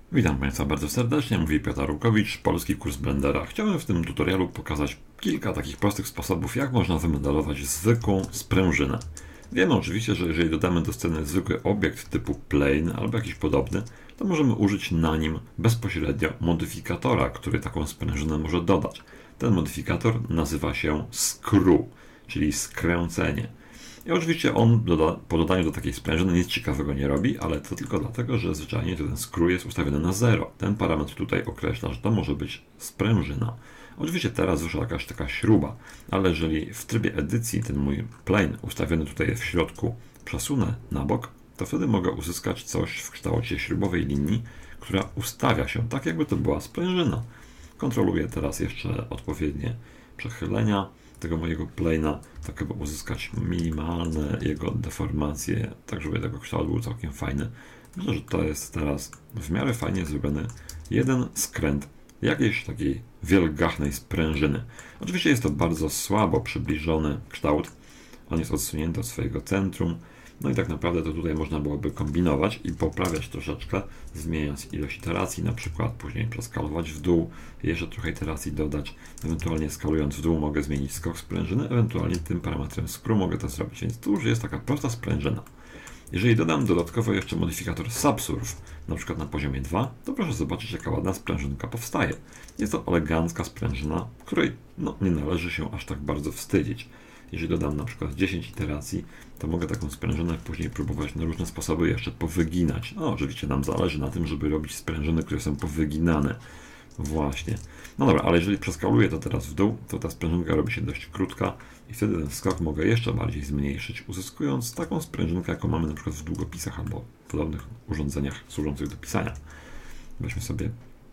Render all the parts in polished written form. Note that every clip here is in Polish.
Witam Państwa bardzo serdecznie, mówi Piotr Rukowicz, polski kurs Blendera. Chciałem w tym tutorialu pokazać kilka takich prostych sposobów, jak można wymodelować zwykłą sprężynę. Wiemy oczywiście, że jeżeli dodamy do sceny zwykły obiekt typu plane albo jakiś podobny, to możemy użyć na nim bezpośrednio modyfikatora, który taką sprężynę może dodać. Ten modyfikator nazywa się screw, czyli skręcenie. I oczywiście on po dodaniu do takiej sprężyny nic ciekawego nie robi, ale to tylko dlatego, że zwyczajnie ten screw jest ustawiony na 0. Ten parametr tutaj określa, że to może być sprężyna. Oczywiście teraz wyszła jakaś taka śruba, ale jeżeli w trybie edycji ten mój plane ustawiony tutaj w środku przesunę na bok, to wtedy mogę uzyskać coś w kształcie śrubowej linii, która ustawia się tak, jakby to była sprężyna. Kontroluję teraz jeszcze odpowiednie przechylenia tego mojego plane'a, tak aby uzyskać minimalne jego deformacje, tak żeby tego kształt był całkiem fajny. Myślę, że to jest teraz w miarę fajnie zrobiony jeden skręt jakiejś takiej wielgachnej sprężyny. Oczywiście jest to bardzo słabo przybliżony kształt, on jest odsunięty od swojego centrum, no i tak naprawdę to tutaj można byłoby kombinować i poprawiać troszeczkę, zmieniać ilość iteracji, na przykład później przeskalować w dół, jeszcze trochę iteracji dodać, ewentualnie skalując w dół mogę zmienić skok sprężyny, ewentualnie tym parametrem screw mogę to zrobić, więc tu już jest taka prosta sprężyna. Jeżeli dodam dodatkowo jeszcze modyfikator subsurf, na przykład na poziomie 2, to proszę zobaczyć, jaka ładna sprężynka powstaje. Jest to elegancka sprężyna, której nie należy się aż tak bardzo wstydzić. Jeżeli dodam na przykład 10 iteracji, to mogę taką sprężynę później próbować na różne sposoby jeszcze powyginać. No oczywiście nam zależy na tym, żeby robić sprężyny, które są powyginane. Właśnie. No dobra, ale jeżeli przeskaluję to teraz w dół, to ta sprężynka robi się dość krótka i wtedy ten skok mogę jeszcze bardziej zmniejszyć, uzyskując taką sprężynkę, jaką mamy na przykład w długopisach albo podobnych urządzeniach służących do pisania. Weźmy sobie,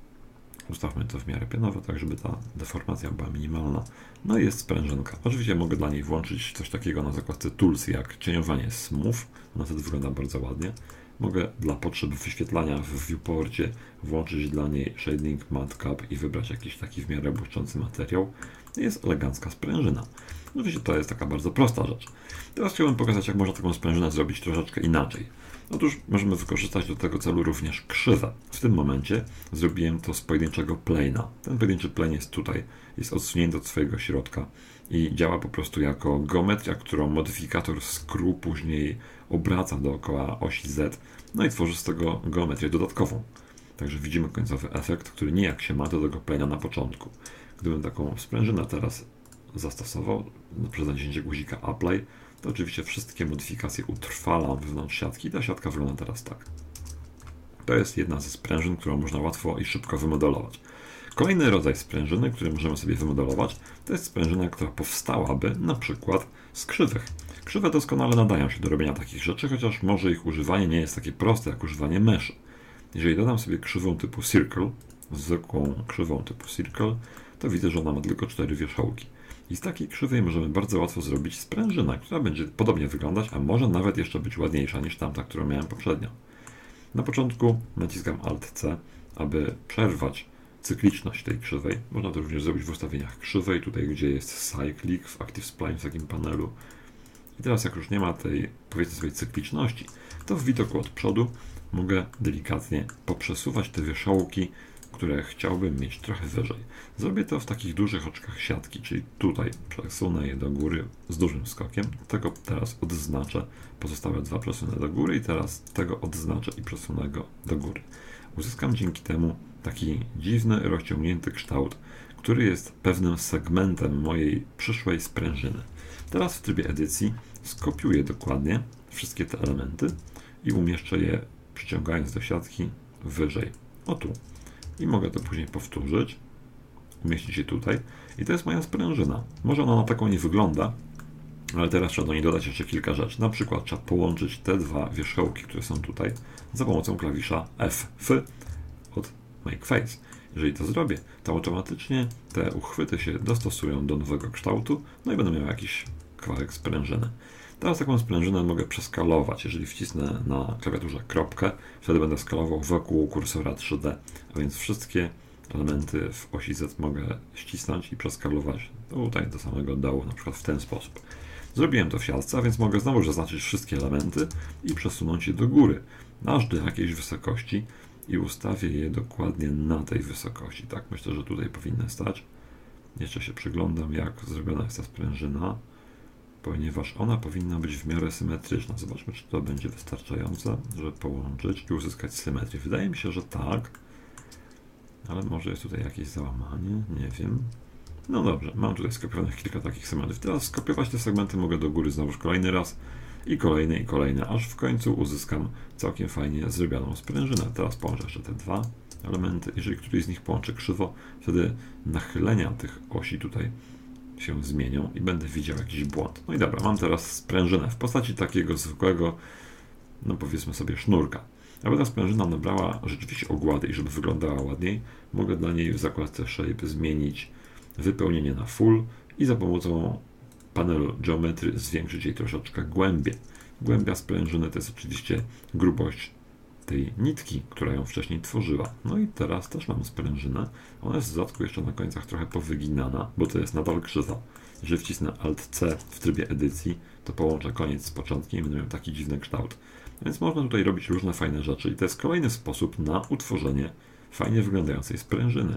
ustawmy to w miarę pionowo, tak żeby ta deformacja była minimalna. No i jest sprężynka. Oczywiście mogę dla niej włączyć coś takiego na zakładce Tools jak cieniowanie Smooth. Ona wtedy wygląda bardzo ładnie. Mogę dla potrzeb wyświetlania w viewporcie włączyć dla niej Shading Madcap i wybrać jakiś taki w miarę błyszczący materiał. Jest elegancka sprężyna. Oczywiście to jest taka bardzo prosta rzecz. Teraz chciałbym pokazać, jak można taką sprężynę zrobić troszeczkę inaczej. Otóż możemy wykorzystać do tego celu również krzywę. W tym momencie zrobiłem to z pojedynczego plane'a. Ten pojedynczy plane jest tutaj, jest odsunięty od swojego środka i działa po prostu jako geometria, którą modyfikator screw później obraca dookoła osi Z, no i tworzy z tego geometrię dodatkową. Także widzimy końcowy efekt, który nijak się ma do tego plane'a na początku. Gdybym taką sprężynę teraz zastosował przez naciśnięcie guzika Apply, to oczywiście wszystkie modyfikacje utrwalam wewnątrz siatki i ta siatka wygląda teraz tak. To jest jedna ze sprężyn, którą można łatwo i szybko wymodelować. Kolejny rodzaj sprężyny, który możemy sobie wymodelować, to jest sprężyna, która powstałaby na przykład z krzywych. Krzywe doskonale nadają się do robienia takich rzeczy, chociaż może ich używanie nie jest takie proste jak używanie meszy. Jeżeli dodam sobie krzywą typu circle, zwykłą krzywą typu circle, to widzę, że ona ma tylko 4 wierzchołki. I z takiej krzywej możemy bardzo łatwo zrobić sprężynę, która będzie podobnie wyglądać, a może nawet jeszcze być ładniejsza niż tamta, którą miałem poprzednio. Na początku naciskam Alt-C, aby przerwać cykliczność tej krzywej. Można to również zrobić w ustawieniach krzywej, tutaj gdzie jest Cyclic w Active Spline w takim panelu. I teraz jak już nie ma tej, powiedzmy sobie, cykliczności, to w widoku od przodu mogę delikatnie poprzesuwać te wierzchołki, które chciałbym mieć trochę wyżej. Zrobię to w takich dużych oczkach siatki, czyli tutaj przesunę je do góry z dużym skokiem. Tego teraz odznaczę, pozostałe dwa przesunę do góry i teraz tego odznaczę i przesunę go do góry. Uzyskam dzięki temu taki dziwny, rozciągnięty kształt, który jest pewnym segmentem mojej przyszłej sprężyny. Teraz w trybie edycji skopiuję dokładnie wszystkie te elementy i umieszczę je, przyciągając do siatki wyżej. O tu. I mogę to później powtórzyć, umieścić je tutaj. I to jest moja sprężyna. Może ona na taką nie wygląda, ale teraz trzeba do niej dodać jeszcze kilka rzeczy. Na przykład trzeba połączyć te dwa wierzchołki, które są tutaj, za pomocą klawisza F od Make Face. Jeżeli to zrobię, to automatycznie te uchwyty się dostosują do nowego kształtu, no i będę miał jakiś kawałek sprężyny. Teraz taką sprężynę mogę przeskalować. Jeżeli wcisnę na klawiaturze kropkę, wtedy będę skalował wokół kursora 3D, a więc wszystkie elementy w osi Z mogę ścisnąć i przeskalować tutaj do samego dołu, na przykład w ten sposób. Zrobiłem to w siatce, a więc mogę znowu zaznaczyć wszystkie elementy i przesunąć je do góry, aż do jakiejś wysokości, i ustawię je dokładnie na tej wysokości. Tak, myślę, że tutaj powinny stać. Jeszcze się przyglądam, jak zrobiona jest ta sprężyna, ponieważ ona powinna być w miarę symetryczna. Zobaczmy, czy to będzie wystarczające, żeby połączyć i uzyskać symetrię. Wydaje mi się, że tak, ale może jest tutaj jakieś załamanie, nie wiem. No dobrze, mam tutaj skopiowanych kilka takich segmentów. Teraz skopiować te segmenty mogę do góry znowu kolejny raz i kolejne, aż w końcu uzyskam całkiem fajnie zrobioną sprężynę. Teraz połączę jeszcze te dwa elementy. Jeżeli któryś z nich połączę krzywo, wtedy nachylenia tych osi tutaj się zmienią i będę widział jakiś błąd. No i dobra, mam teraz sprężynę w postaci takiego zwykłego, no powiedzmy sobie, sznurka. Aby ta sprężyna nabrała rzeczywiście ogłady i żeby wyglądała ładniej, mogę dla niej w zakładce Shape zmienić wypełnienie na Full i za pomocą panelu Geometry zwiększyć jej troszeczkę głębię. Głębia sprężyny to jest oczywiście grubość tej nitki, która ją wcześniej tworzyła. No i teraz też mam sprężynę. Ona jest w dodatku jeszcze na końcach trochę powyginana, bo to jest nadal krzywa. Jeżeli wcisnę Alt-C w trybie edycji, to połączę koniec z początkiem i będę miał taki dziwny kształt. Więc można tutaj robić różne fajne rzeczy i to jest kolejny sposób na utworzenie fajnie wyglądającej sprężyny.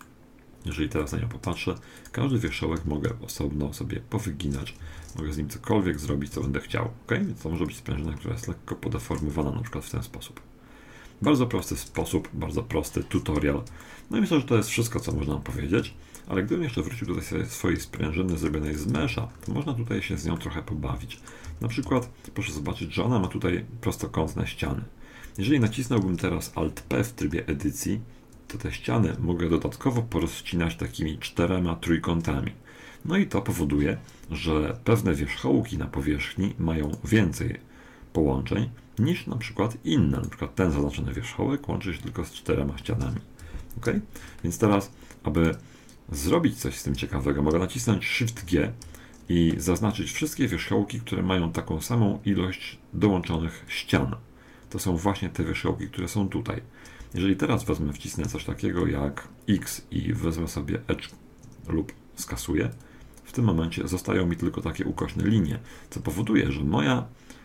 Jeżeli teraz na nią popatrzę, każdy wierzchołek mogę osobno sobie powyginać. Mogę z nim cokolwiek zrobić, co będę chciał. Okay? Więc to może być sprężyna, która jest lekko podeformowana, na przykład w ten sposób. Bardzo prosty sposób, bardzo prosty tutorial. No i myślę, że to jest wszystko, co można powiedzieć. Ale gdybym jeszcze wrócił do tej swojej sprężyny zrobionej z mesha, to można tutaj się z nią trochę pobawić. Na przykład proszę zobaczyć, że ona ma tutaj prostokątne ściany. Jeżeli nacisnąłbym teraz Alt-P w trybie edycji, to te ściany mogę dodatkowo porozcinać takimi 4 trójkątami. No i to powoduje, że pewne wierzchołki na powierzchni mają więcej połączeń niż na przykład inne. Na przykład ten zaznaczony wierzchołek łączy się tylko z 4 ścianami. Ok? Więc teraz, aby zrobić coś z tym ciekawego, mogę nacisnąć Shift-G i zaznaczyć wszystkie wierzchołki, które mają taką samą ilość dołączonych ścian. To są właśnie te wierzchołki, które są tutaj. Jeżeli teraz wcisnę coś takiego jak X i wezmę sobie Edge lub skasuję, w tym momencie zostają mi tylko takie ukośne linie, co powoduje, że moja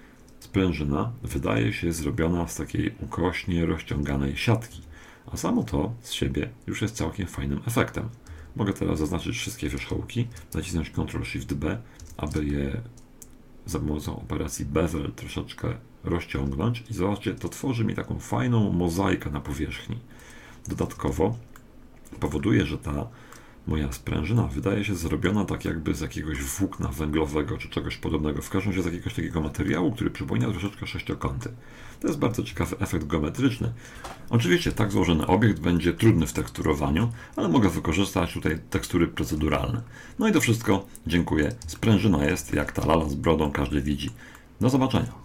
sprężyna wydaje się zrobiona z takiej ukośnie rozciąganej siatki, a samo to z siebie już jest całkiem fajnym efektem. Mogę teraz zaznaczyć wszystkie wierzchołki, nacisnąć Ctrl-Shift-B, aby je za pomocą operacji Bevel troszeczkę rozciągnąć i zobaczcie, to tworzy mi taką fajną mozaikę na powierzchni. Dodatkowo powoduje, że ta moja sprężyna wydaje się zrobiona tak jakby z jakiegoś włókna węglowego czy czegoś podobnego, w każdym razie z jakiegoś takiego materiału, który przypomina troszeczkę sześciokąty. To jest bardzo ciekawy efekt geometryczny. Oczywiście tak złożony obiekt będzie trudny w teksturowaniu, ale mogę wykorzystać tutaj tekstury proceduralne. No i to wszystko. Dziękuję. Sprężyna jest jak ta lala z brodą, każdy widzi. Do zobaczenia.